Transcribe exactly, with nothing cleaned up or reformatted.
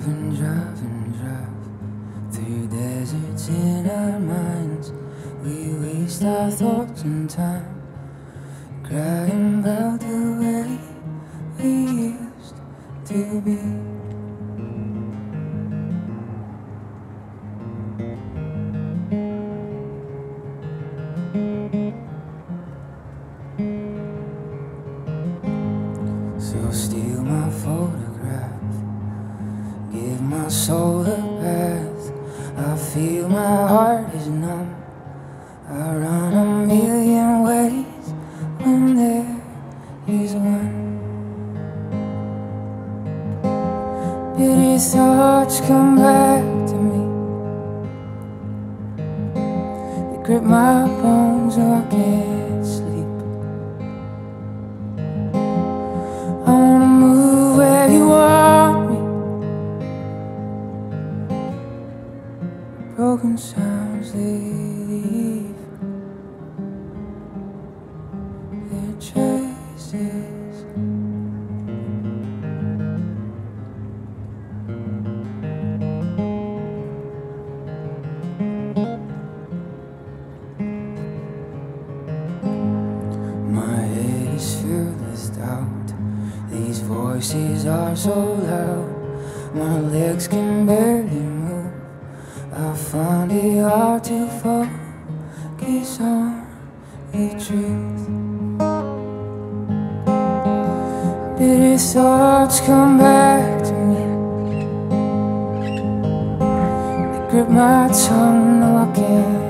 and drive and drive through deserts in our minds. We waste our thoughts and time, crying about the way we used to be. So steal my photograph, give my soul a bath. I feel my heart is numb, I run a million ways when there is one. Bitter thoughts come back to me, they grip my bones so I can't sleep. I wanna move where you want me. Broken sounds, they leave their traces. My head is filled with doubt, these voices are so loud, my legs can barely move. I find it hard to focus on the truth. Bitter thoughts come back to me, they grip my tongue, no I can't